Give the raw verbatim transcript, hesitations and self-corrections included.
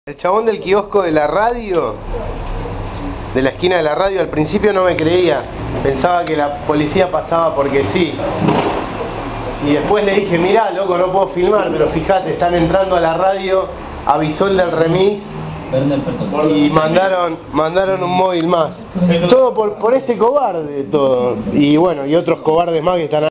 El chabón del kiosco de la radio, de la esquina de la radio, al principio no me creía. Pensaba que la policía pasaba porque sí. Y después le dije, mirá, loco, no puedo filmar, pero fíjate, están entrando a la radio, avisó el del remis y mandaron mandaron un móvil más. Todo por, por este cobarde, todo. Y bueno, y otros cobardes más que están